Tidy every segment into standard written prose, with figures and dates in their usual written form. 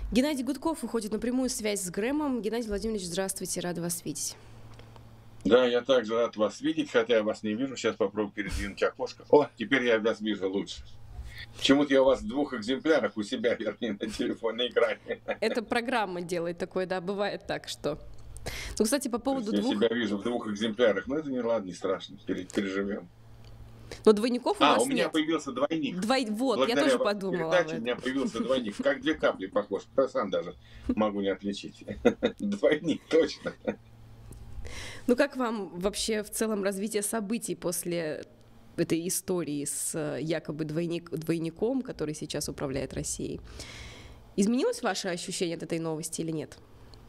Геннадий Гудков выходит на прямую связь с Грэмом. Геннадий Владимирович, здравствуйте, рада вас видеть. Да, я также рад вас видеть, хотя я вас не вижу. Сейчас попробую передвинуть окошко. О, теперь я вас вижу лучше. Почему-то я у вас в 2 экземплярах у себя, вернее, на телефонном экране. Это программа делает такое, да, бывает так, что... Ну, кстати, по То есть поводу я двух... себя вижу в 2 экземплярах. Но это не ладно, не страшно, переживем. Но двойников у вас У меня нет. появился двойник. Вот, я Благодаря тоже вашей подумала об передаче у этом. меня появился двойник. Как 2 капли похож. Я сам даже могу не отличить. Двойник, точно. Ну, как вам вообще в целом развитие событий после этой истории с якобы двойником, который сейчас управляет Россией? Изменилось ваше ощущение от этой новости или нет?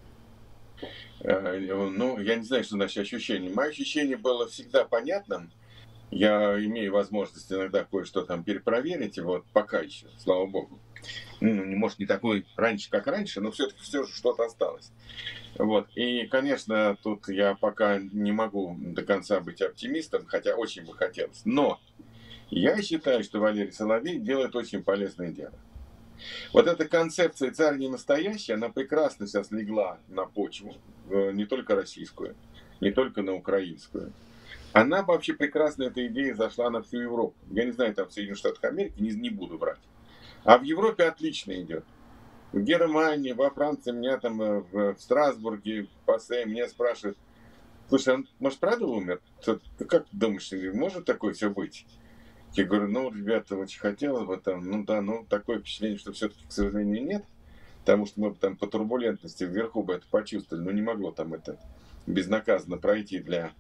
Ну, я не знаю, что значит ощущение. Мое ощущение было всегда понятным. Я имею возможность иногда кое-что там перепроверить, и вот пока еще, слава богу. Ну, может, не такой раньше, как раньше, но все-таки все же что-то осталось. Вот. И, конечно, тут я пока не могу до конца быть оптимистом, хотя очень бы хотелось. Но я считаю, что Валерий Соловей делает очень полезное дело. Вот эта концепция «царь не настоящий», она прекрасно сейчас легла на почву, не только российскую, не только на украинскую. Она вообще прекрасно, эта идея зашла на всю Европу. Я не знаю, там в Соединенных Штатах Америки, не буду врать. А в Европе отлично идет. В Германии, во Франции, меня там в Страсбурге, в Пассе, меня спрашивают: слушай, он, может, правда умер? Как ты думаешь, может такое все быть? Я говорю, ну, ребята, очень хотелось бы там, ну да, ну, такое впечатление, что все-таки, к сожалению, нет. Потому что мы бы там по турбулентности вверху бы это почувствовали, но не могло там это безнаказанно пройти для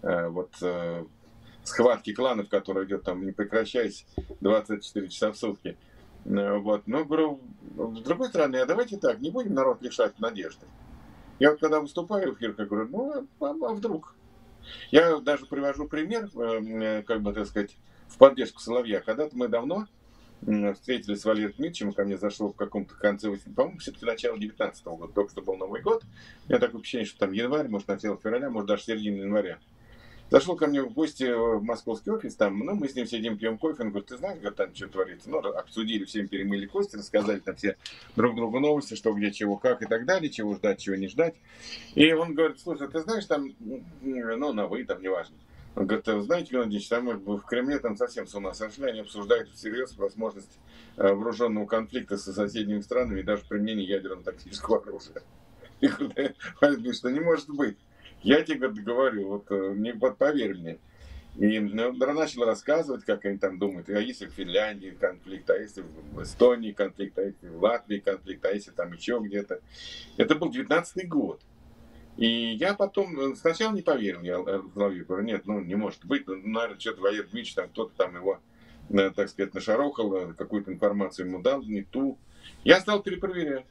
схватки кланов, которая идет там не прекращаясь 24 часа в сутки. Вот. Но, говорю, с другой стороны, а давайте так, не будем народ лишать надежды. Я вот когда выступаю в эфир, я говорю, ну, а вдруг? Я даже привожу пример, как бы, так сказать, в поддержку Соловья. Когда-то мы давно встретились с Валерием Дмитриевичем, ко мне зашел в каком-то конце, по-моему, все-таки начало 19-го года, только что был Новый год. У меня такое впечатление, что там январь, может, начало февраля, может, даже середина января. Зашел ко мне в гости в московский офис, там, ну, мы с ним сидим, пьем кофе, он говорит, ты знаешь, говорит, там что творится? Ну, обсудили, всем перемыли кости, рассказали там все друг другу новости, что, где, чего, как и так далее, чего ждать, чего не ждать. И он говорит, слушай, ты знаешь, там, ну, на вы, там, неважно. Он говорит, знаете, Геннадий Ильич, там в Кремле там совсем с ума сошли, они обсуждают всерьез возможность вооруженного конфликта со соседними странами и даже применение ядерного тактического оружия. Я говорю, Валерий, что не может быть. Я тебе говорю, вот, вот поверь мне. И начал рассказывать, как они там думают, а если в Финляндии конфликт, а если в Эстонии конфликт, а если в Латвии конфликт, а если там еще где-то. Это был 19-й год. И я потом, сначала не поверил, я Соловью говорю, нет, ну не может быть, ну, наверное, что-то Валерий Дмитриевич, там кто-то там его, так сказать, нашарохал, какую-то информацию ему дал, не ту. Я стал перепроверять.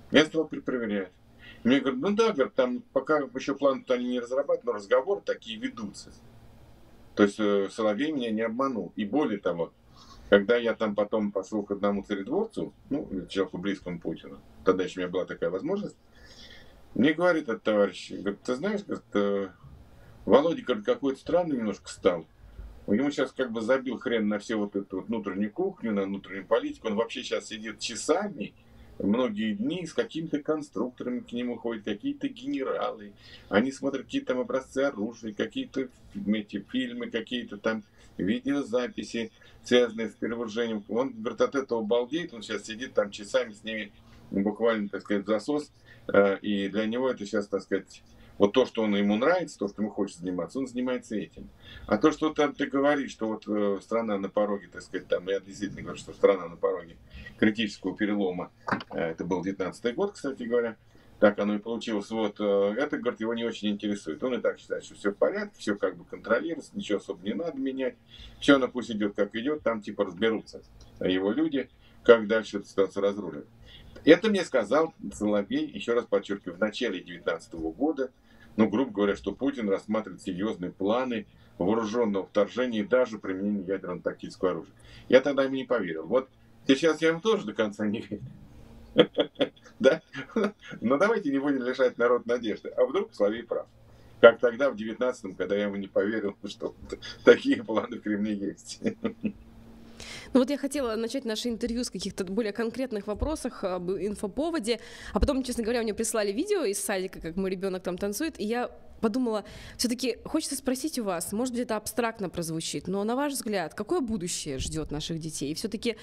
Мне говорят, ну да, говорят, там пока еще план-то они не разрабатывают, но разговоры такие ведутся. То есть Соловей меня не обманул. И более того, когда я там потом пошел к одному царедворцу, ну, человеку близкому Путину, тогда еще у меня была такая возможность, мне говорит этот товарищ, говорит, ты знаешь, говорит, Володя, говорит, какой-то странный немножко стал. Ему сейчас как бы забил хрен на все вот эту вот внутреннюю кухню, на внутреннюю политику. Он вообще сейчас сидит часами, многие дни с какими-то конструкторами к нему ходят, какие-то генералы. Они смотрят какие-то там образцы оружия, какие-то эти фильмы, какие-то там видеозаписи, связанные с перевооружением. Он, говорит, от этого балдеет, он сейчас сидит там часами с ними, буквально, так сказать, засос. И для него это сейчас, так сказать, вот то, что ему нравится, то, что ему хочет заниматься, он занимается этим. А то, что там ты говоришь, что вот страна на пороге, так сказать, там, я действительно говорю, что страна на пороге критического перелома, это был 19-й год, кстати говоря, так оно и получилось, вот, это, говорит, его не очень интересует. Он и так считает, что все в порядке, все как бы контролируется, ничего особо не надо менять, все оно пусть идет как идет, там типа разберутся его люди, как дальше эту ситуацию разрулят. Это мне сказал Соловей, еще раз подчеркиваю, в начале 2019 года, ну, грубо говоря, что Путин рассматривает серьезные планы вооруженного вторжения и даже применения ядерного тактического оружия. Я тогда ему не поверил. Вот сейчас я ему тоже до конца не верю. Да? Но давайте не будем лишать народ надежды. А вдруг Соловей прав? Как тогда, в 19-м, когда я ему не поверил, что такие планы в Кремле есть. Ну вот я хотела начать наше интервью с каких-то более конкретных вопросов об инфоповоде, а потом, честно говоря, мне прислали видео из садика, как мой ребенок там танцует, и я подумала, все-таки хочется спросить у вас, может быть, это абстрактно прозвучит, но на ваш взгляд, какое будущее ждет наших детей? И все-таки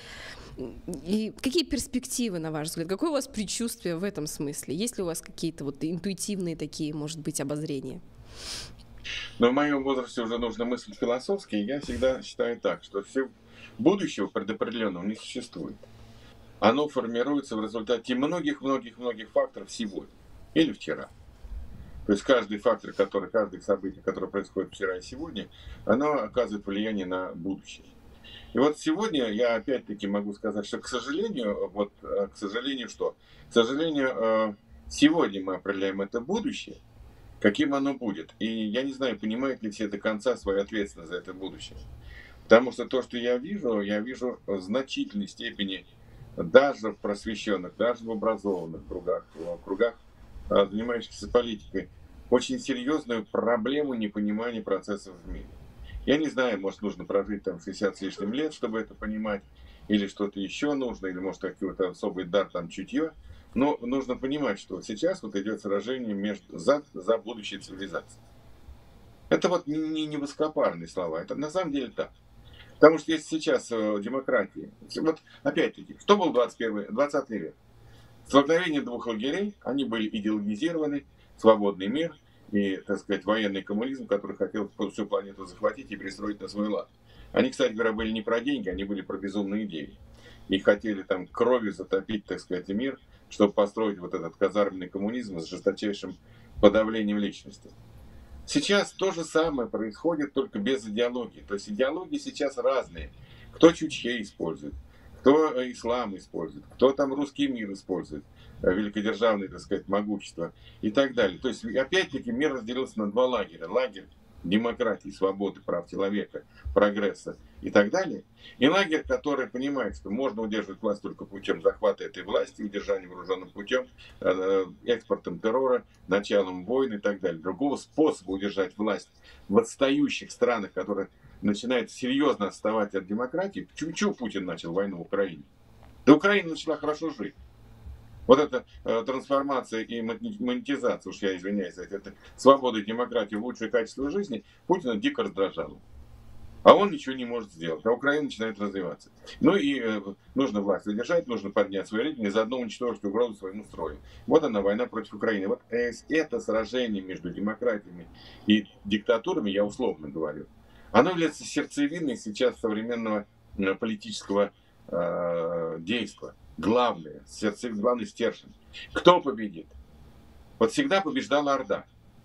и какие перспективы, на ваш взгляд? Какое у вас предчувствие в этом смысле? Есть ли у вас какие-то вот интуитивные такие, может быть, обозрения? Но в моем возрасте уже нужно мыслить философски, и я всегда считаю так, что все будущего предопределенного не существует. Оно формируется в результате многих-многих-многих факторов сегодня или вчера. То есть каждый фактор, каждое событие, которое происходит вчера и сегодня, оно оказывает влияние на будущее. И вот сегодня я опять-таки могу сказать, что, к сожалению, что? К сожалению, сегодня мы определяем это будущее, каким оно будет. И я не знаю, понимают ли все до конца свою ответственность за это будущее. Потому что то, что я вижу в значительной степени даже в просвещенных, даже в образованных кругах, занимающихся политикой, очень серьезную проблему непонимания процессов в мире. Я не знаю, может, нужно прожить там 60 с лишним лет, чтобы это понимать, или что-то еще нужно, или, может, какой-то особый дар, там, чутье. Но нужно понимать, что сейчас вот идет сражение за будущее цивилизации. Это вот не высокопарные слова, это на самом деле так. Потому что если сейчас демократии, вот опять-таки, что был 20 век? Столкновение двух лагерей, они были идеологизированы, свободный мир и, так сказать, военный коммунизм, который хотел всю планету захватить и перестроить на свой лад. Они, кстати говоря, были не про деньги, они были про безумные идеи. И хотели там кровью затопить, так сказать, мир, чтобы построить вот этот казарменный коммунизм с жесточайшим подавлением личности. Сейчас то же самое происходит, только без идеологии. То есть идеологии сейчас разные. Кто чучхе использует, кто ислам использует, кто там русский мир использует, великодержавное, так сказать, могущество и так далее. То есть, опять-таки, мир разделился на два лагеря. Лагерь демократии, свободы, прав человека, прогресса и так далее. И лагерь, который понимает, что можно удерживать власть только путем захвата этой власти, удержания вооруженным путем, экспортом террора, началом войн и так далее. Другого способа удержать власть в отстающих странах, которые начинают серьезно отставать от демократии. Почему Путин начал войну в Украине? Да Украина начала хорошо жить. Вот эта трансформация и монетизация, уж я извиняюсь, это свобода и демократия в лучшее качество жизни, Путина дико раздражало. А он ничего не может сделать, а Украина начинает развиваться. Ну и нужно власть удержать, нужно поднять свой рейтинг и заодно уничтожить угрозу своему строю. Вот она, война против Украины. Вот это сражение между демократиями и диктатурами, я условно говорю, оно является сердцевиной сейчас современного политического действия. Главный стержень. Кто победит? Вот всегда побеждала Орда.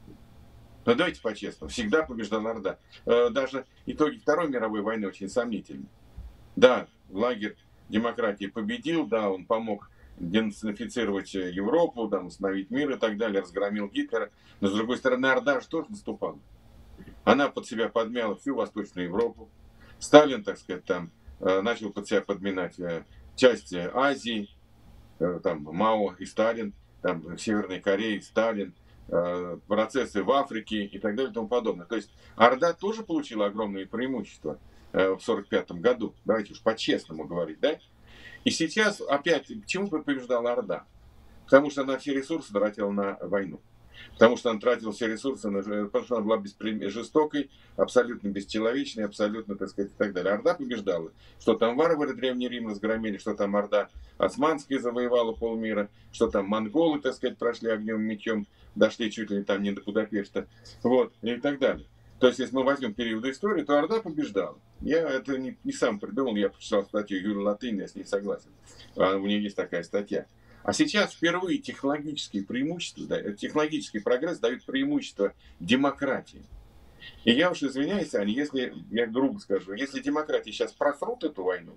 Но давайте по-честному, всегда побеждала Орда. Даже итоги Второй мировой войны очень сомнительны. Да, лагерь демократии победил, да, он помог денацифицировать Европу, да, установить мир и так далее, разгромил Гитлера. Но, с другой стороны, Орда же тоже наступала. Она под себя подмяла всю Восточную Европу. Сталин, так сказать, там начал под себя подминать части Азии, там Мао и Сталин, там в Северной Корее Сталин, процессы в Африке и так далее и тому подобное. То есть Орда тоже получила огромные преимущества в 1945 году. Давайте уж по-честному говорить, да? И сейчас опять, почему побеждала Орда? Потому что она все ресурсы тратила на войну. Потому что она тратила все ресурсы, потому что она была жестокой, абсолютно бесчеловечной, абсолютно, так сказать, и так далее. Орда побеждала. Что там варвары Древний Рим разгромили, что там Орда османская завоевала полмира, что там монголы, так сказать, прошли огнем и мечом, дошли чуть ли там не до Будапешта, вот, и так далее. То есть, если мы возьмем период истории, то Орда побеждала. Я это не сам придумал, я прочитал статью Юлии Латынь, я с ней согласен. У нее есть такая статья. А сейчас впервые технологические преимущества, технологический прогресс дает преимущество демократии. И я уж извиняюсь, Аня, если, я грубо скажу, если демократии сейчас просрут эту войну,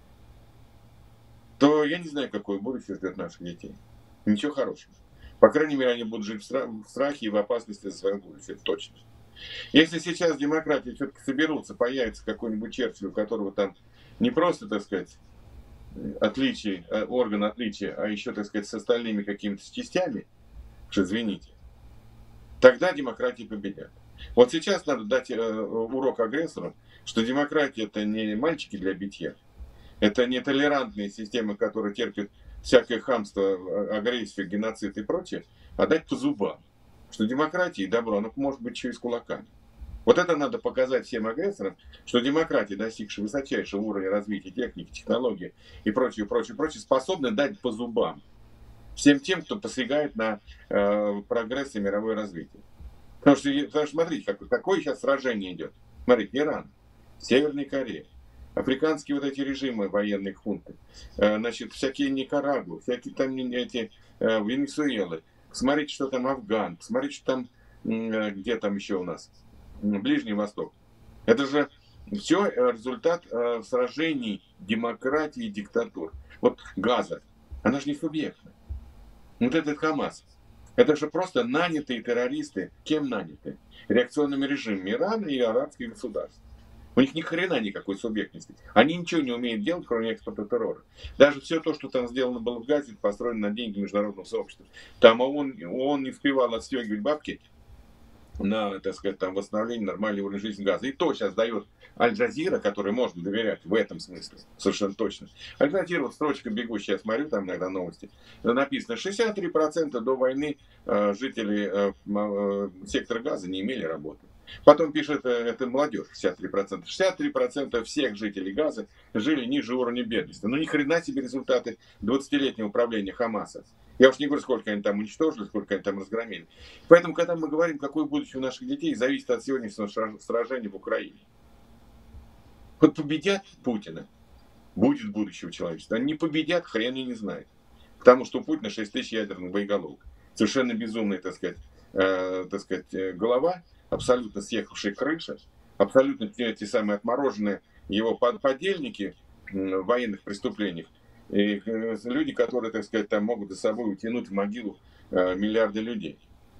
то я не знаю, какое будущее ждет наших детей. Ничего хорошего. По крайней мере, они будут жить в страхе и в опасности за свое будущее, это точно. Если сейчас демократии все-таки соберутся, появится какой-нибудь Черчилль, у которого там не просто, так сказать, отличие, орган отличия, а еще, так сказать, с остальными какими-то частями, что извините, тогда демократии победят. Вот сейчас надо дать урок агрессорам, что демократия это не мальчики для битья, это не толерантные системы, которые терпят всякое хамство, агрессию, геноцид и прочее, а дать по зубам, что демократия и добро, оно может быть через кулаками. Вот это надо показать всем агрессорам, что демократия, достигшая высочайшего уровня развития техники, технологий и прочее, прочее, прочее, способна дать по зубам всем тем, кто посягает на прогресс и мировое развитие. Потому что смотрите, какое сейчас сражение идет. Смотрите, Иран, Северная Корея, африканские вот эти режимы, военные хунты, значит, всякие Никарагу, всякие там эти Венесуэлы. Смотрите, что там Афган, смотрите, что там, где там еще у нас, Ближний Восток. Это же все результат сражений демократии и диктатур. Вот Газа, она же не субъектна. Вот этот Хамас, это же просто нанятые террористы. Кем наняты? Реакционными режимами Ирана и арабских государств. У них ни хрена никакой субъектности. Они ничего не умеют делать, кроме экспорта террора. Даже все то, что там сделано было в Газе, построено на деньги международного сообщества. Там он не успевал отстегивать бабки на, так сказать, там, восстановление нормального уровня жизни Газа. И то сейчас дает Аль-Джазира, которой можно доверять в этом смысле, совершенно точно. Аль-Джазира, вот строчка бегущая, я смотрю там иногда новости, написано, 63% до войны жителей сектора Газа не имели работы. Потом пишет, это молодежь, 63%. 63% всех жителей Газа жили ниже уровня бедности. Ну ни хрена себе результаты 20-летнего управления Хамаса. Я уж не говорю, сколько они там уничтожили, сколько они там разгромили. Поэтому, когда мы говорим, какое будущее у наших детей, зависит от сегодняшнего сражения в Украине. Вот победят Путина, будет будущего человечества. Они не победят, хрен и не знает. Потому что у Путина 6 тысяч ядерных боеголовок. Совершенно безумная, так сказать, голова, абсолютно съехавшая крыша, абсолютно те самые отмороженные его подельники в военных преступлениях. И люди, которые, так сказать, там могут за собой утянуть в могилу миллиарды людей.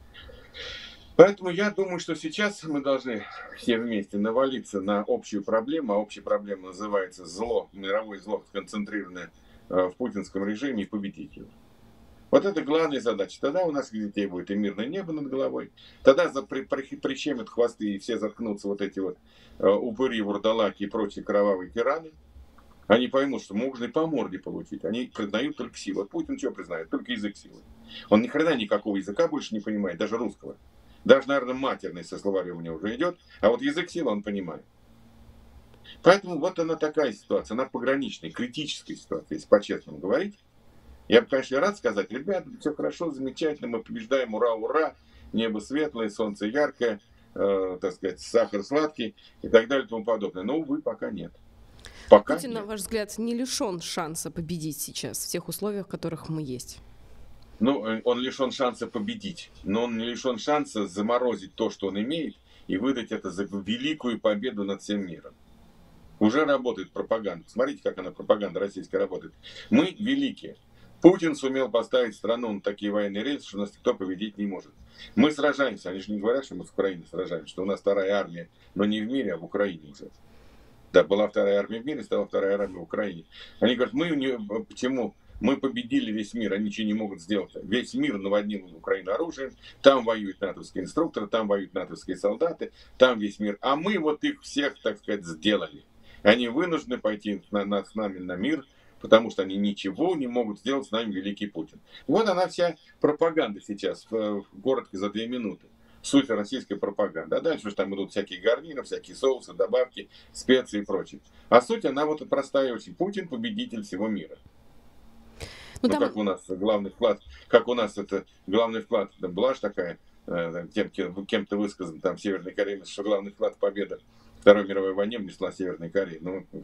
Поэтому я думаю, что сейчас мы должны все вместе навалиться на общую проблему, а общая проблема называется зло, мировое зло, сконцентрированное в путинском режиме, и победить его. Вот это главная задача. Тогда у нас для детей будет и мирное небо над головой, тогда прищемят хвосты и все заткнутся вот эти вот упыри, вурдалаки и прочие кровавые тираны. Они поймут, что можно и по морде получить. Они признают только силу. Вот Путин что признает? Только язык силы. Он ни хрена никакого языка больше не понимает, даже русского. Даже, наверное, матерный со словарем у него уже идет, а вот язык силы он понимает. Поэтому вот она такая ситуация, она пограничная, критическая ситуация, если по-честному говорить. Я бы, конечно, рад сказать, ребята, все хорошо, замечательно, мы побеждаем, ура, ура, небо светлое, солнце яркое, так сказать, сахар сладкий и так далее и тому подобное. Но, увы, пока нет. Пока Путин, нет. на ваш взгляд, не лишен шанса победить сейчас в тех условиях, в которых мы есть? Ну, он лишен шанса победить, но он не лишен шанса заморозить то, что он имеет, и выдать это за великую победу над всем миром. Уже работает пропаганда. Смотрите, как она, пропаганда российская, работает. Мы великие. Путин сумел поставить страну на такие военные рельсы, что нас никто победить не может. Мы сражаемся. Они же не говорят, что мы с Украиной сражаемся, что у нас вторая армия, но не в мире, а в Украине уже. Да, была вторая армия в мире, стала вторая армия в Украине. Они говорят, почему? Мы победили весь мир, они ничего не могут сделать. Весь мир наводнил Украину оружием, там воюют натовские инструкторы, там воюют натовские солдаты, там весь мир. А мы вот их всех, так сказать, сделали. Они вынуждены пойти с нами на мир, потому что они ничего не могут сделать с нами, великий Путин. Вот она вся пропаганда сейчас, коротко за 2 минуты. Суть российской пропаганды. А дальше уж там идут всякие гарниры, всякие соусы, добавки, специи и прочее. А суть, она вот простая очень. Путин победитель всего мира. Ну, там... как у нас главный вклад, это была же такая, кем-то высказан там в Северной Корее, что главный вклад в победу Второй мировой войне внесла Северная Корея.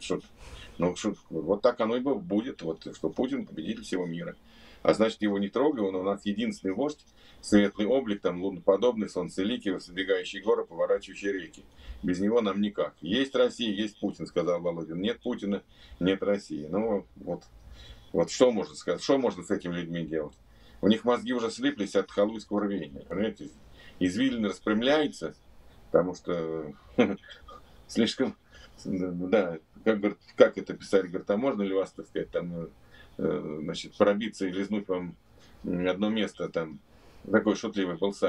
Вот так оно и будет, вот, что Путин победитель всего мира. А значит, его не трогай, он у нас единственный вождь, светлый облик, там луноподобный, солнцеликий, воздвигающий горы, поворачивающий реки. Без него нам никак. Есть Россия, есть Путин, сказал Володин. Нет Путина, нет России. Ну вот что можно сказать, что можно с этими людьми делать? У них мозги уже слиплись от халуйского рвения, понимаете? Извилины распрямляются, потому что слишком, да, как это писали, говорят, а можно ли вас, так сказать, там, значит, пробиться и лизнуть вам одно место, там, такой шутливый был сайт.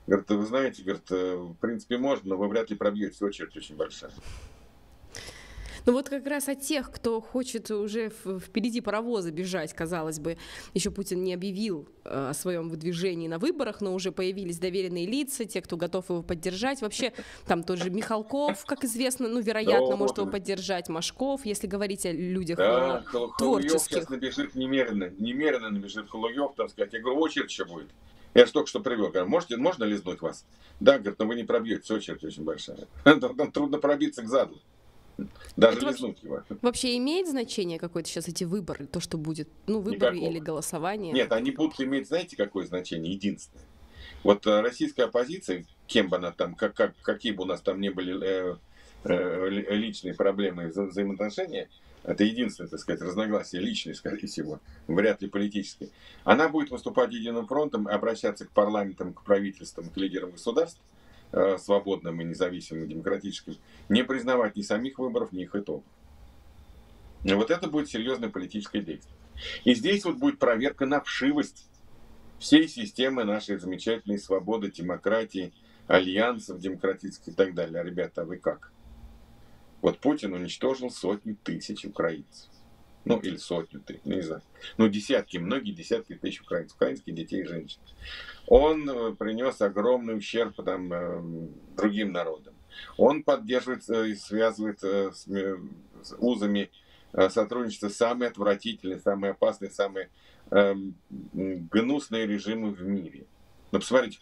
Говорит, вы знаете, говорит, в принципе можно, но вы вряд ли пробьете, очередь очень большая. Ну вот как раз от тех, кто хочет уже впереди паровоза бежать, казалось бы, еще Путин не объявил о своем выдвижении на выборах, но уже появились доверенные лица, те, кто готов его поддержать. Вообще там тот же Михалков, как известно, ну вероятно, может его поддержать, Машков, если говорить о людях Халуев сейчас творческих. набежит немерено набежит Халуев, там сказать, я говорю, очередь еще будет. Я же только что привел, говорю, можно лизнуть вас? Да, говорит, но вы не пробьете, очередь очень большая. Там трудно пробиться к заду. Даже Это лизнуть его. Вообще имеет значение какое-то сейчас эти выборы, то, что будет, ну, выборы Никакого. или голосование? Нет, они будут иметь, знаете, какое значение? Единственное. Вот российская оппозиция, кем бы она там, какие бы у нас там ни были личные проблемы и взаимоотношения, это единственное, так сказать, разногласие личное, скорее всего, вряд ли политическое. Она будет выступать единым фронтом, обращаться к парламентам, к правительствам, к лидерам государств, свободным и независимым, и демократическим, не признавать ни самих выборов, ни их итогов. И вот это будет серьезное политическое действие. И здесь вот будет проверка на вшивость всей системы нашей замечательной свободы, демократии, альянсов демократических и так далее. Ребята, а вы как? Вот Путин уничтожил сотни тысяч украинцев. Ну, или сотню тысяч, не знаю. Ну, десятки, многие десятки тысяч украинцев, украинских детей и женщин. Он принес огромный ущерб там, другим народам. Он поддерживает и связывает с узами сотрудничества самые отвратительные, самые опасные, самые гнусные режимы в мире. Ну, посмотрите,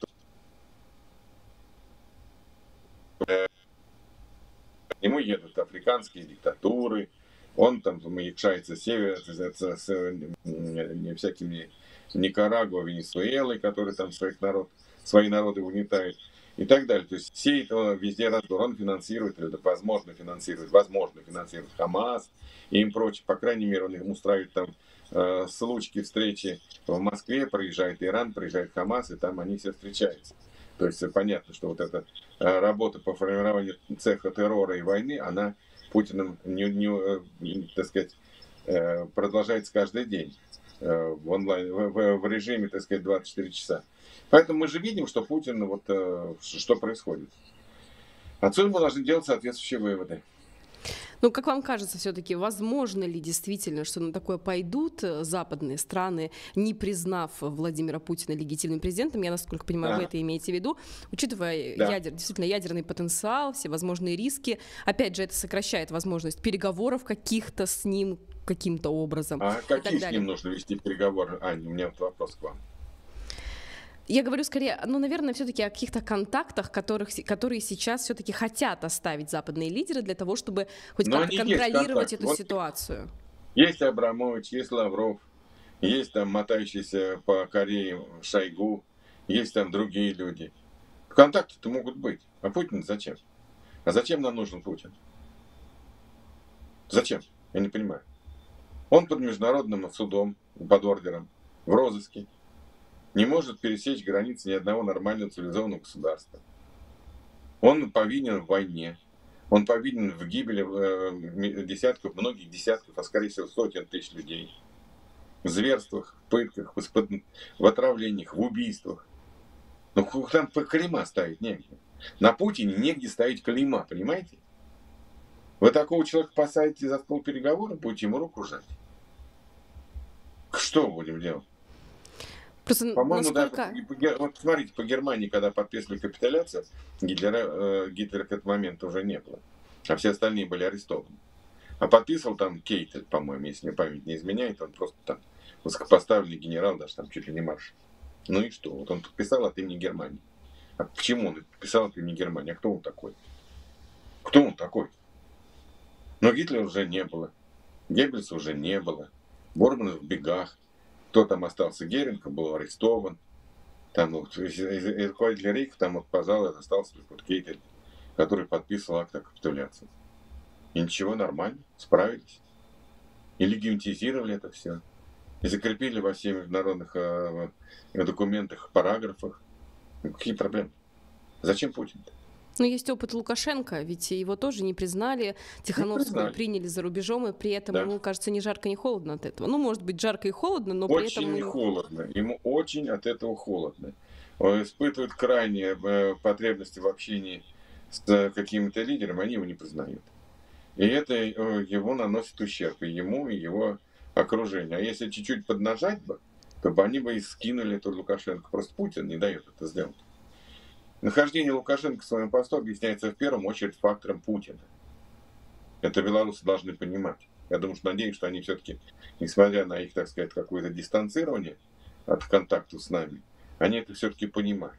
к нему едут африканские диктатуры, он там маячается с всякими Никарагуа, Венесуэлой, которые там свои народы угнетают и так далее. То есть все это везде раздор. Он финансирует, или возможно финансирует Хамас и им прочее. По крайней мере, он им устраивает там случки, встречи в Москве, проезжает Иран, проезжает Хамас, и там они все встречаются. То есть понятно, что вот эта работа по формированию цеха террора и войны, она Путиным так сказать, продолжается каждый день в онлайн, в режиме, так сказать, 24 часа. Поэтому мы же видим, что Путин, вот что происходит. Отсюда мы должны делать соответствующие выводы. Ну, как вам кажется, все-таки возможно ли действительно, что на такое пойдут западные страны, не признав Владимира Путина легитимным президентом? Я, насколько понимаю, вы это имеете в виду. Учитывая действительно ядерный потенциал, все возможные риски, опять же, это сокращает возможность переговоров каких-то с ним каким-то образом. А какие с ним нужно вести переговоры? Аня, у меня вот вопрос к вам. Я говорю скорее, ну, наверное, все-таки о каких-то контактах, которые сейчас все-таки хотят оставить западные лидеры для того, чтобы хоть как-то контролировать эту ситуацию. Есть Абрамович, есть Лавров, есть там мотающийся по Корее Шойгу, есть там другие люди. Контакты-то могут быть. А Путин зачем? А зачем нам нужен Путин? Зачем? Я не понимаю. Он под международным судом, под ордером, в розыске. Не может пересечь границы ни одного нормального цивилизованного государства. Он повинен в войне. Он повинен в гибели многих десятков, а скорее всего сотен тысяч людей. В зверствах, в пытках, в отравлениях, в убийствах. Но там клейма ставить негде. На Путине негде ставить клейма, понимаете? Вы такого человека посадите за стол переговоров, будете ему руку жать. Что будем делать? По-моему, насколько... вот смотрите, по Германии, когда подписывали капитуляцию, Гитлера к этому моменту уже не было. А все остальные были арестованы. А подписывал там Кейтель, по-моему, если мне память не изменяет, он просто там высокопоставленный генерал, даже там чуть ли не маршал. Ну и что? Вот он подписал от имени Германии. А почему он подписал от имени Германии? А кто он такой? Кто он такой? Но Гитлера уже не было. Геббельса уже не было. Борман в бегах. Кто там остался? Геринг был арестован. Там вот, из руководителя Рейха там вот, пожалуй, остался только вот Кейтель, который подписывал акт о капитуляции. И ничего, нормально, справились. И легитимизировали это все. И закрепили во всех международных документах, параграфах. Ну, какие проблемы? Зачем Путин-то? Но есть опыт Лукашенко, ведь его тоже не признали, Тихановскую приняли за рубежом, и при этом ему, кажется, ни жарко, ни холодно от этого. Ну, может быть, жарко и холодно, но при этом... Очень холодно, ему очень от этого холодно. Он испытывает крайние потребности в общении с какими-то лидерами, они его не признают. И это его наносит ущерб и ему, и его окружению. А если чуть-чуть поднажать бы, то бы они бы и скинули эту Лукашенко. Просто Путин не дает это сделать. Нахождение Лукашенко в своем посту объясняется в первую очередь фактором Путина. Это белорусы должны понимать. Я думаю, что надеюсь, что они все-таки, несмотря на их, так сказать, какое-то дистанцирование от контактов с нами, они это все-таки понимают.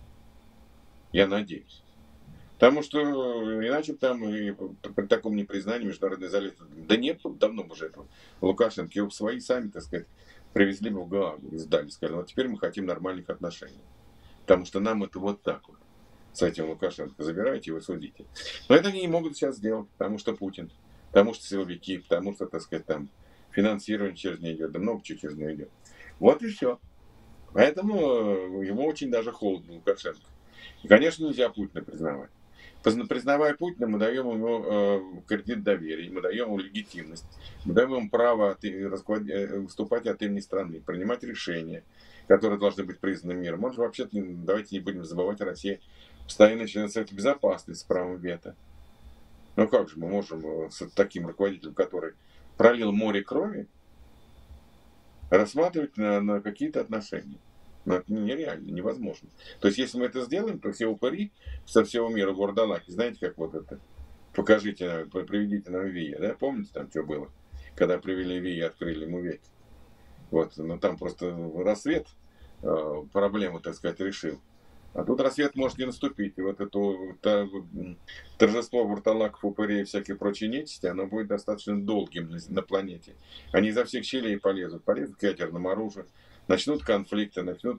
Я надеюсь. Потому что иначе там и при таком непризнании международной изоляции, да нет, давно уже этого Лукашенко, его свои сами, так сказать, привезли бы в Гаагу и сдали, сказали, вот теперь мы хотим нормальных отношений. Потому что нам это вот так вот. С этим Лукашенко забирайте его, судите. Но это они не могут сейчас сделать, потому что Путин, потому что силовики, потому что, так сказать, там финансирование через нее идет, да много чего через нее идет. Вот и все. Поэтому ему очень даже холодно Лукашенко. И, конечно, нельзя Путина признавать. Признавая Путина, мы даем ему кредит доверия, мы даем ему легитимность, мы даем ему право выступать от имени страны, принимать решения, которые должны быть признаны миром. Может, вообще-то, давайте не будем забывать, Россия постоянный член Совета Безопасности с правом вето. Ну как же мы можем с таким руководителем, который пролил море крови, рассматривать на какие-то отношения? Но это нереально, невозможно. То есть, если мы это сделаем, то все упыри со всего мира в Вурдалаке, знаете, как вот это, покажите, приведите нам Вия, да, помните там, что было? Когда привели Вия, открыли ему веки. Вот, но там просто рассвет проблему, так сказать, решил. А тут рассвет может не наступить. И вот это торжество вурдалаков, упырей и всякие прочие нечисти, оно будет достаточно долгим на планете. Они изо всех щелей полезут к ядерному оружию, начнут конфликты, начнут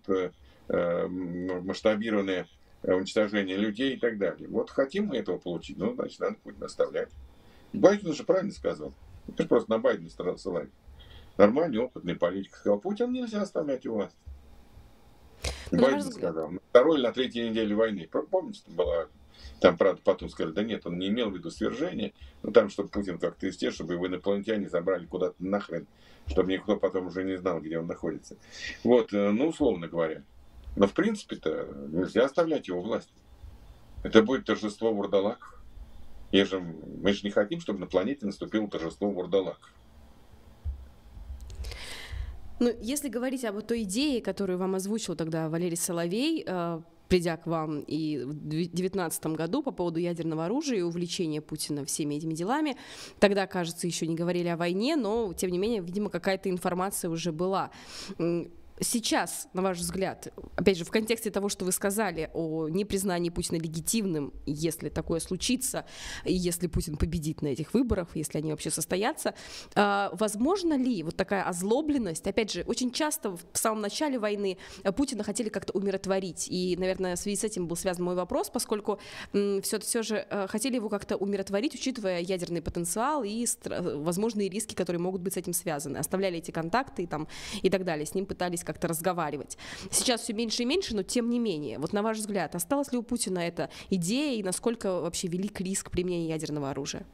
масштабированное уничтожение людей и так далее. Вот хотим мы этого получить, ну, значит, надо Путина оставлять. Байден уже правильно сказал. Ты просто на Байдена ссылай. Нормальный, опытный политик сказал, Путин нельзя оставлять у вас. Байден сказал. На второй или на третьей неделе войны. Помните, была... Там, правда, потом сказали, да нет, он не имел в виду свержение. Но там, чтобы Путин как-то истер, чтобы его инопланетяне забрали куда-то нахрен, чтобы никто потом уже не знал, где он находится. Вот, ну, условно говоря. Но, в принципе-то, нельзя оставлять его власть. Это будет торжество вурдалаков. Мы же не хотим, чтобы на планете наступило торжество вурдалаков. Ну, если говорить об той идее, которую вам озвучил тогда Валерий Соловей, придя к вам и в 2019 году по поводу ядерного оружия и увлечения Путина всеми этими делами, тогда, кажется, еще не говорили о войне, но, тем не менее, видимо, какая-то информация уже была. Сейчас, на ваш взгляд, опять же, в контексте того, что вы сказали о непризнании Путина легитимным, если такое случится, и если Путин победит на этих выборах, если они вообще состоятся, возможно ли вот такая озлобленность? Опять же, очень часто в самом начале войны Путина хотели как-то умиротворить, и, наверное, в связи с этим был связан мой вопрос, поскольку все же хотели его как-то умиротворить, учитывая ядерный потенциал и возможные риски, которые могут быть с этим связаны. Оставляли эти контакты и так далее, с ним пытались как-то разговаривать. Сейчас все меньше и меньше, но тем не менее. Вот на ваш взгляд, осталась ли у Путина эта идея и насколько вообще велик риск применения ядерного оружия?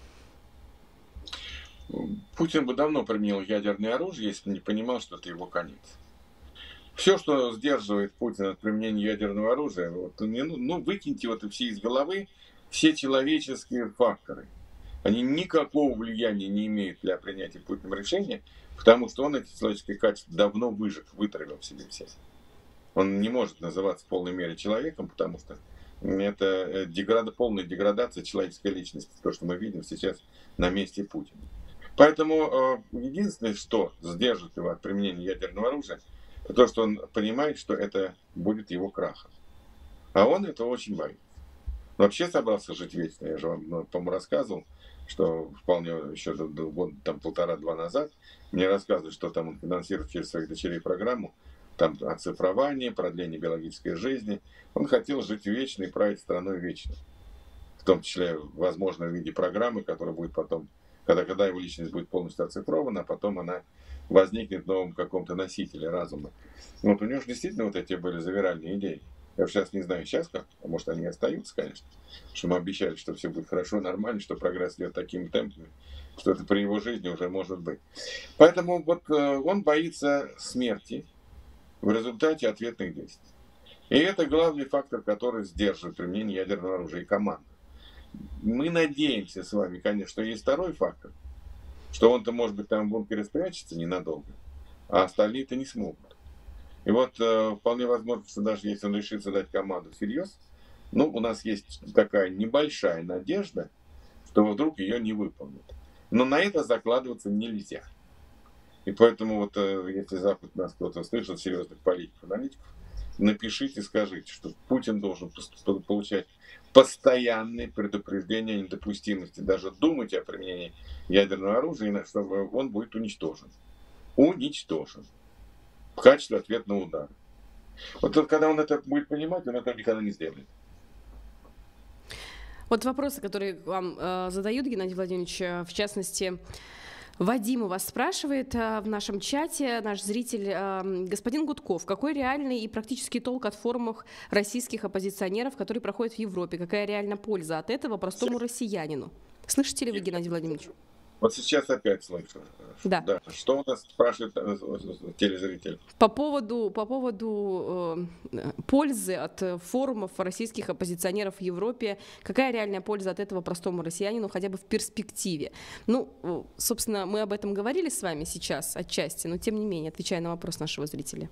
Путин бы давно применил ядерное оружие, если бы не понимал, что это его конец. Все, что сдерживает Путина от применения ядерного оружия, выкиньте все из головы, все человеческие факторы. Они никакого влияния не имеют для принятия Путиным решения, потому что он эти человеческие качества давно вытравил в себе все. Он не может называться в полной мере человеком, потому что это полная деградация человеческой личности, то, что мы видим сейчас на месте Путина. Поэтому единственное, что сдержит его от применения ядерного оружия, это то, что он понимает, что это будет его крахом. А он этого очень боится. Он вообще собрался жить вечно. Я же вам, по-моему, рассказывал, что вполне еще года полтора-два назад мне рассказывали, что там он финансирует через своих дочерей программу там оцифрование, продление биологической жизни. Он хотел жить вечно и править страной вечно. В том числе, возможно, в виде программы, которая будет потом, когда его личность будет полностью оцифрована, а потом она возникнет в новом каком-то носителе разума. Вот у него же действительно вот эти были завиральные идеи. Я сейчас не знаю сейчас как, а может они и остаются, конечно. Что мы обещали, что все будет хорошо, нормально, что прогресс идет такими темпами, что это при его жизни уже может быть. Поэтому вот он боится смерти в результате ответных действий. И это главный фактор, который сдерживает применение ядерного оружия и команды. Мы надеемся с вами, конечно, что есть второй фактор, что он-то, может быть, там в бункере спрячется ненадолго, а остальные-то не смогут. И вот вполне возможно, что даже если он решится дать команду всерьез, ну, у нас есть такая небольшая надежда, что вдруг ее не выполнят. Но на это закладываться нельзя. И поэтому вот, если Запад нас кто-то слышит, серьезных политиков, аналитиков, напишите, скажите, что Путин должен получать постоянные предупреждения о недопустимости, даже думать о применении ядерного оружия, чтобы он будет уничтожен. Уничтожен. В качестве ответного удара. Вот когда он это будет понимать, он это никогда не сделает. Вот вопросы, которые вам задают, Геннадий Владимирович, в частности, Вадим у вас спрашивает в нашем чате, наш зритель, господин Гудков, какой реальный и практический толк от форумов российских оппозиционеров, которые проходят в Европе? Какая реальная польза от этого простому россиянину? Слышите ли вы, Геннадий Владимирович? Вот сейчас опять слышу. Да. Да. Что у нас спрашивает телезритель? По поводу пользы от форумов российских оппозиционеров в Европе, какая реальная польза от этого простому россиянину хотя бы в перспективе? Ну, собственно, мы об этом говорили с вами сейчас отчасти, но тем не менее, отвечая на вопрос нашего зрителя.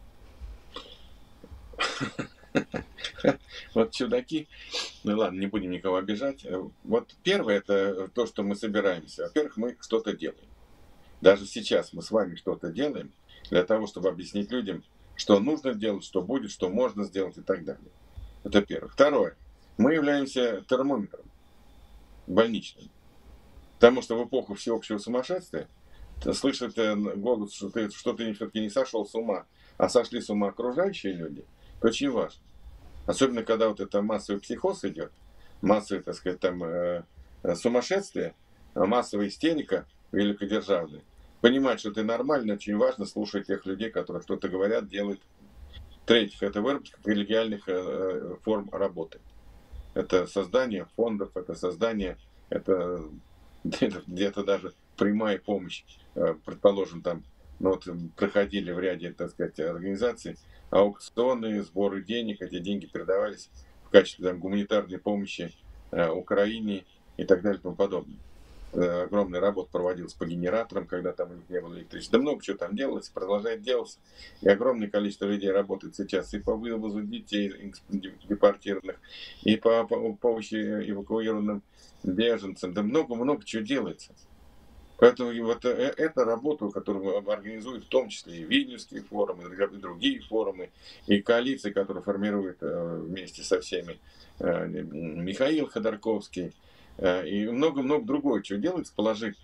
Вот чудаки, ну ладно, не будем никого обижать. Вот первое, это то, что мы собираемся. Во-первых, мы что-то делаем. Даже сейчас мы с вами что-то делаем для того, чтобы объяснить людям, что нужно делать, что будет, что можно сделать и так далее. Это первое. Второе. Мы являемся термометром больничным. Потому что в эпоху всеобщего сумасшествия слышать голос, что ты все-таки не сошел с ума, а сошли с ума окружающие люди, это очень важно. Особенно, когда вот это массовый психоз идет, массовое, так сказать, там, сумасшествие, массовая истерика великодержавная. Понимать, что ты нормально, очень важно слушать тех людей, которые что-то говорят, делают. В-третьих, это выработка коллегиальных форм работы. Это создание фондов, это создание, это где-то даже прямая помощь, предположим, там, ну вот проходили в ряде, так сказать, организаций аукционы, сборы денег, эти деньги передавались в качестве там, гуманитарной помощи Украине и так далее и тому подобное. Огромная работа проводилась по генераторам, когда там у них не было электричества. Да много чего там делалось, продолжает делаться. И огромное количество людей работает сейчас и по вывозу детей депортированных, и по помощи эвакуированным беженцам. Да много-много чего делается. Поэтому вот эта работа, которую организуют в том числе и Вильнюсские форумы, и другие форумы, и коалиции, которые формируют вместе со всеми Михаил Ходорковский, и много-много другого, чего делается положительно.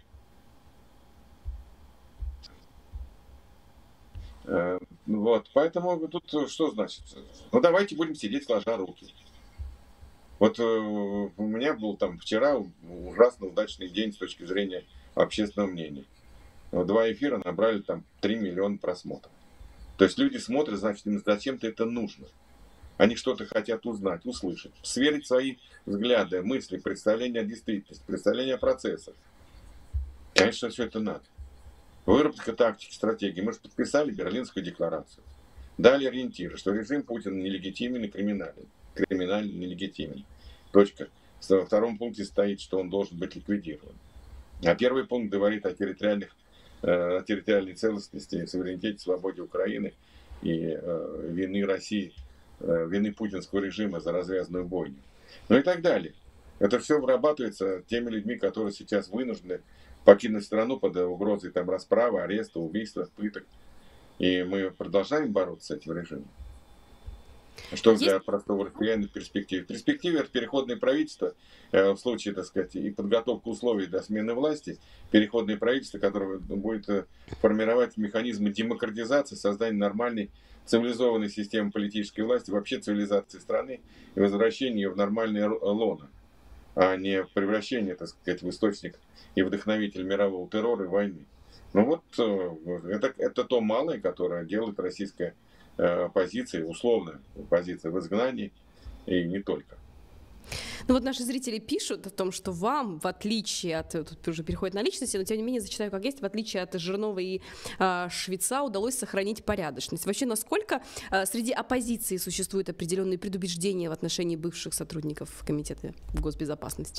Вот, поэтому тут что значит? Ну, давайте будем сидеть сложа руки. Вот у меня был там вчера ужасно удачный день с точки зрения общественного мнения. 2 эфира набрали там 3 миллиона просмотров. То есть люди смотрят, значит, им зачем-то это нужно. Они что-то хотят узнать, услышать, сверить свои взгляды, мысли, представления о действительности, представления о процессах. Конечно, все это надо. Выработка тактики, стратегии. Мы же подписали Берлинскую декларацию. Дали ориентиры, что режим Путина нелегитимен и криминален. Криминально нелегитимен. Точка. Во втором пункте стоит, что он должен быть ликвидирован. А первый пункт говорит о территориальной целостности, суверенитете, свободе Украины и вины России, вины путинского режима за развязанную бойню. Ну и так далее. Это все вырабатывается теми людьми, которые сейчас вынуждены покинуть страну под угрозой там, расправы, ареста, убийства, пыток. И мы продолжаем бороться с этим режимом. Что для простого россиянина в перспективе? В перспективе это переходное правительство, в случае, так сказать, и подготовка условий для смены власти, переходное правительство, которое будет формировать механизмы демократизации, создания нормальной цивилизованной системы политической власти, вообще цивилизации страны и возвращения ее в нормальное лоно, а не превращение, так сказать, в источник и вдохновитель мирового террора и войны. Ну вот, это то малое, которое делает российская оппозиция, условная оппозиция в изгнании, и не только. Ну вот наши зрители пишут о том, что вам, в отличие от, тут уже переходит на личности, но тем не менее зачитаю как есть, в отличие от Жирнова и Швеца удалось сохранить порядочность. Вообще, насколько среди оппозиции существуют определенные предубеждения в отношении бывших сотрудников Комитета госбезопасности?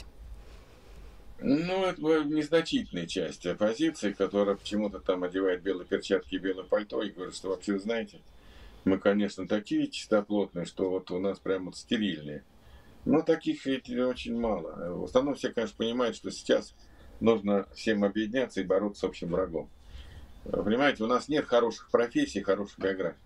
Ну, это незначительная часть оппозиции, которая почему-то там одевает белые перчатки и белое пальто и говорит, что вообще, знаете, мы, конечно, такие чистоплотные, что вот у нас прям вот стерильные. Но таких ведь очень мало. В основном все, конечно, понимают, что сейчас нужно всем объединяться и бороться с общим врагом. Понимаете, у нас нет хороших профессий, хороших биографий.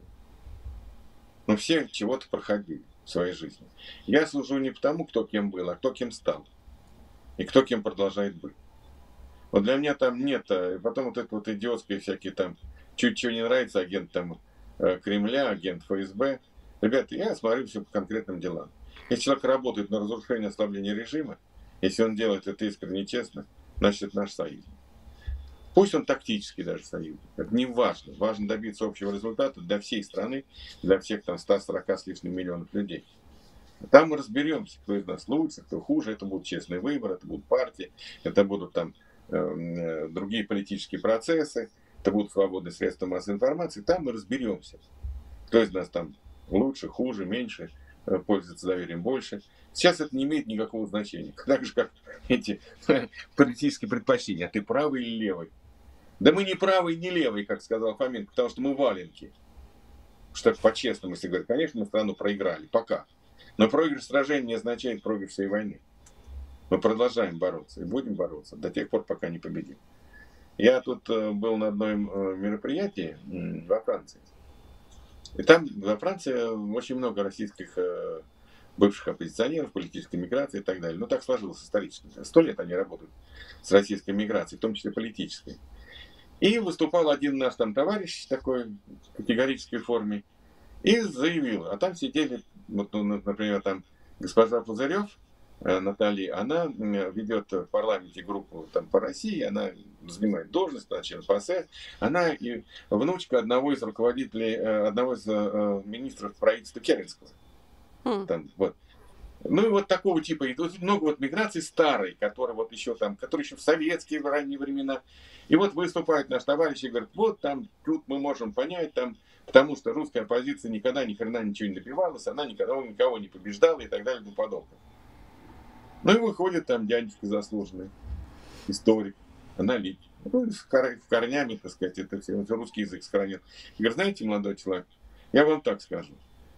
Но все чего-то проходили в своей жизни. Я служу не потому, кто кем был, а кто кем стал. И кто кем продолжает быть. Вот для меня там нет, потом вот это вот идиотские всякие там, чуть чего не нравится, агент там Кремля, агент ФСБ. Ребята, я смотрю все по конкретным делам. Если человек работает на разрушение, ослабление режима, если он делает это искренне и честно, значит, это наш союзник. Пусть он тактический даже союзник. Это не важно. Важно добиться общего результата для всей страны, для всех там 140 с лишним миллионов людей. Там мы разберемся, кто из нас лучше, кто хуже. Это будут честные выборы, это будут партии, это будут там другие политические процессы, это будут свободные средства массовой информации. Там мы разберемся, кто из нас там лучше, хуже, меньше, пользуется доверием больше. Сейчас это не имеет никакого значения. Так же, как эти политические предпочтения. А ты правый или левый? Да мы не правый, не левый, как сказал Фоменко, потому что мы валенки. Что по-честному, если говорить, конечно, мы страну проиграли, пока. Но проигрыш сражения не означает проигрыш всей войны. Мы продолжаем бороться и будем бороться до тех пор, пока не победим. Я тут был на одном мероприятии во Франции. И там во Франции очень много российских бывших оппозиционеров, политической миграции и так далее. Ну, так сложилось исторически. 100 лет они работают с российской миграцией, в том числе политической. И выступал один наш там товарищ такой в категорической форме и заявил, а там сидели, вот, ну, например, там госпожа Пузырев, Наталья, она ведет в парламенте группу там по России, она занимает должность, она член ПАСЕ, она и внучка одного из руководителей, одного из министров правительства Керенского. Там, вот. Ну и вот такого типа, и тут много вот миграции старой, которые вот еще там, которые еще в советские ранние времена. И вот выступает наш товарищ и говорит, вот там, тут мы можем понять, там, потому что русская оппозиция никогда ни хрена ничего не добивалась, она никого не побеждала и так далее и тому подобное. Ну и выходит там дядечка заслуженный, историк, аналитик. Ну, с корнями, так сказать, это все русский язык сохранил. И говорит, знаете, молодой человек, я вам так скажу,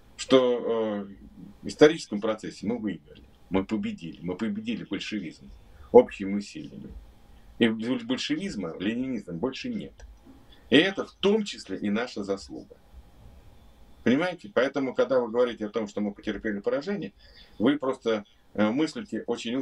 что в историческом процессе мы выиграли, мы победили большевизм общими усилиями. И большевизма, ленинизма больше нет. И это в том числе и наша заслуга. Понимаете? Поэтому, когда вы говорите о том, что мы потерпели поражение, вы просто мыслите очень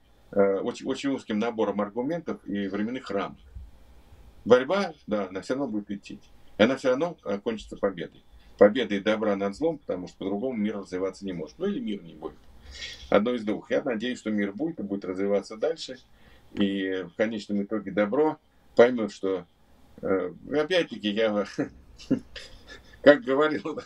узким набором аргументов и временных рамок. Борьба, да, она все равно будет идти. И она все равно кончится победой. Победой добра над злом, потому что по-другому мир развиваться не может. Ну или мир не будет. Одно из двух. Я надеюсь, что мир будет и будет развиваться дальше. И в конечном итоге добро поймет, что опять-таки я, как говорил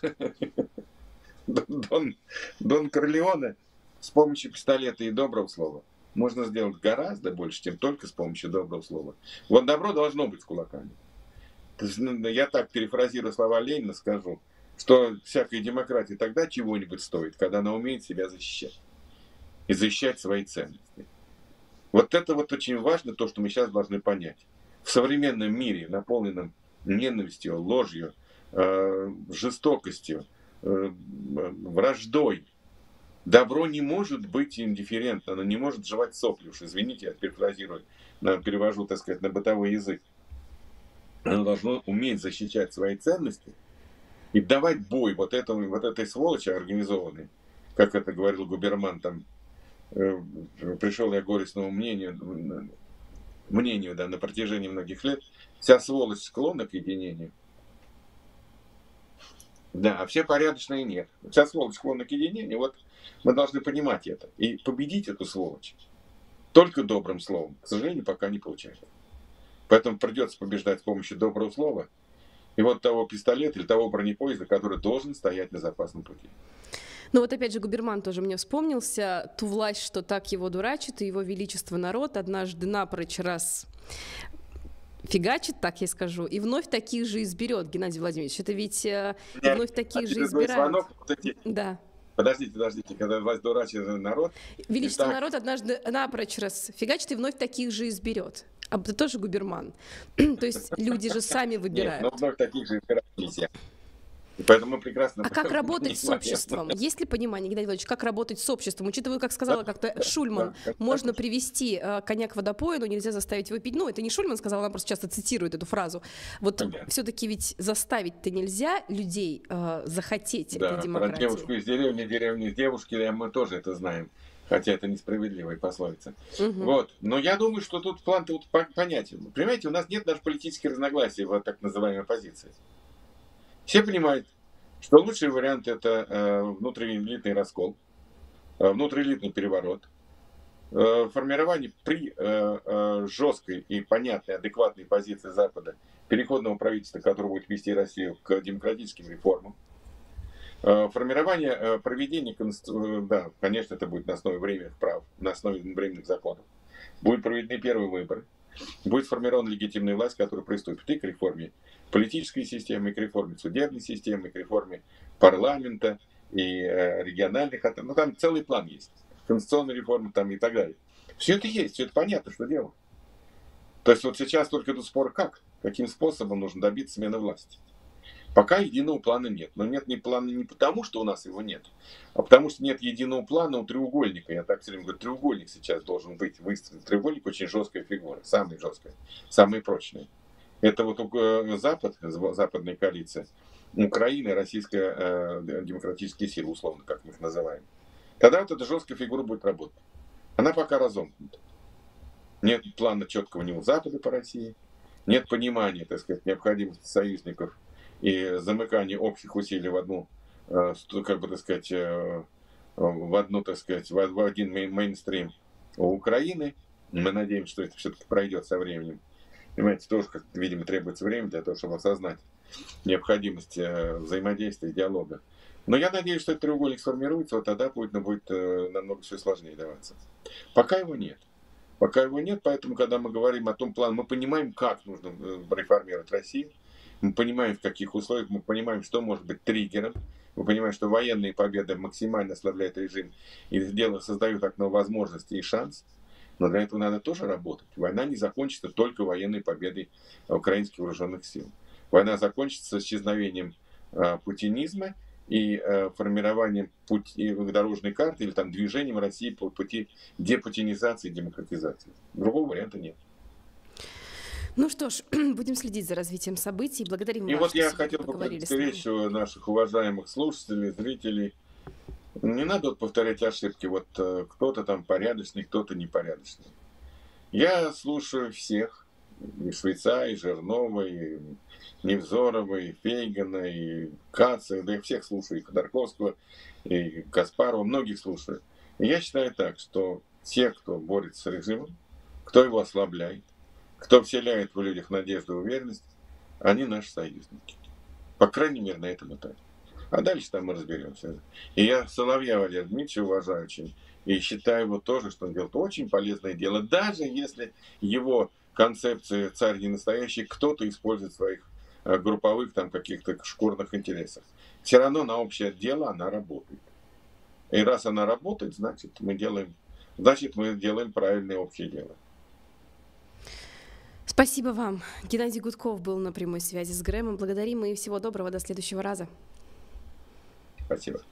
Дон Корлеоне, с помощью пистолета и доброго слова можно сделать гораздо больше, чем только с помощью доброго слова. Вот добро должно быть с кулаками. Я так перефразирую слова Ленина, скажу, что всякая демократия тогда чего-нибудь стоит, когда она умеет себя защищать. И защищать свои ценности. Вот это вот очень важно, то, что мы сейчас должны понять. В современном мире, наполненном ненавистью, ложью, жестокостью, враждой, добро не может быть индифферентно, оно не может жевать сопли. Уж извините, я перефразирую, перевожу, так сказать, на бытовой язык. Оно должно уметь защищать свои ценности и давать бой вот этой сволочи организованной, как это говорил Губерман, там, пришел я к горестному мнению, да, на протяжении многих лет, вся сволочь склонна к единению. Да, а все порядочные нет. Вся сволочь склонна к единению, вот мы должны понимать это. И победить эту сволочь только добрым словом, к сожалению, пока не получается. Поэтому придется побеждать с помощью доброго слова и вот того пистолета или того бронепоезда, который должен стоять на запасном пути. Но вот опять же Губерман тоже мне вспомнился, ту власть, что так его дурачит, и его величество народ однажды напрочь раз фигачит, так я скажу, и вновь таких же изберет, Геннадий Владимирович. Это ведь и вновь таких же избирают. Звонок, вот эти... Да. Подождите, когда власть дурачит народ... Величество народ однажды напрочь раз фигачит, и вновь таких же изберет. А это тоже Губерман. То есть люди же сами выбирают. Нет, но вновь таких же избирают нельзя. И поэтому мы прекрасно... А как работать с обществом? Есть ли понимание, Геннадий Владимирович, как работать с обществом? Учитывая, как сказала как-то Шульман, можно привести коня к водопою, но нельзя заставить его пить. Ну, это не Шульман сказала, она просто часто цитирует эту фразу. Вот все-таки ведь заставить-то нельзя людей захотеть этой демократии. Про девушку из деревни, деревню из девушки, мы тоже это знаем. Хотя это несправедливая пословица. Вот. Но я думаю, что тут план-то понятен. Понимаете, у нас нет даже политических разногласий в так называемой оппозиции. Все понимают, что лучший вариант это внутриэлитный раскол, внутриэлитный переворот, формирование при жесткой и понятной, адекватной позиции Запада переходного правительства, которое будет вести Россию к демократическим реформам, формирование проведения, да, конечно, это будет на основе временных прав, на основе временных законов, будут проведены первые выборы, будет сформирована легитимная власть, которая приступит и к реформе политической системы, и к реформе судебной системы, и к реформе парламента, и региональных, ну там целый план есть, конституционная реформа там и так далее. Все это есть, все это понятно, что делать. То есть вот сейчас только идут споры, каким способом нужно добиться смены власти. Пока единого плана нет. Но нет ни плана не потому, что у нас его нет, а потому что нет единого плана у треугольника. Я так все время говорю, треугольник сейчас должен быть выстроен. Треугольник очень жесткая фигура, самая жесткая, самая прочная. Это вот Запад, западная коалиция, Украина, российская демократические силы, условно, как мы их называем. Тогда вот эта жесткая фигура будет работать. Она пока разомкнута. Нет плана четкого ни у Запада по России, нет понимания, так сказать, необходимости союзников и замыкание общих усилий в одну, как бы, так сказать, в одну, так сказать, в один мейнстрим у Украины. Мы надеемся, что это все-таки пройдет со временем. Понимаете, тоже, видимо, требуется время для того, чтобы осознать необходимость взаимодействия, диалога. Но я надеюсь, что этот треугольник сформируется, вот тогда будет намного все сложнее даваться. Пока его нет. Пока его нет, поэтому, когда мы говорим о том плане, мы понимаем, как нужно реформировать Россию, мы понимаем, в каких условиях, мы понимаем, что может быть триггером, мы понимаем, что военные победы максимально ослабляют режим и создают окно возможностей и шанс. Но для этого надо тоже работать. Война не закончится только военной победой украинских вооруженных сил. Война закончится с исчезновением путинизма и формированием дорожной карты или там движением России по пути депутинизации и демократизации. Другого варианта нет. Ну что ж, будем следить за развитием событий. Благодарим вас. И вот я хотел бы предостеречь наших уважаемых слушателей, зрителей. Не надо повторять ошибки. Вот кто-то там порядочный, кто-то непорядочный. Я слушаю всех. И Швейца, и Жирнова, и Невзорова, и Фейгина, и Каца. Да я всех слушаю. И Ходорковского, и Каспарова. Многих слушаю. И я считаю так, что те, кто борется с режимом, кто его ослабляет, кто вселяет в людях надежду и уверенность, они наши союзники. По крайней мере, на этом этапе. А дальше там мы разберемся. И я Соловья Валерия Дмитриевича уважаю очень. И считаю его тоже, что он делает очень полезное дело. Даже если его концепции «царь не настоящий» кто-то использует в своих групповых там каких-то шкурных интересах. Все равно на общее дело она работает. И раз она работает, значит мы делаем правильное общее дело. Спасибо вам. Геннадий Гудков был на прямой связи с Грэмом. Благодарим и всего доброго. До следующего раза. Спасибо.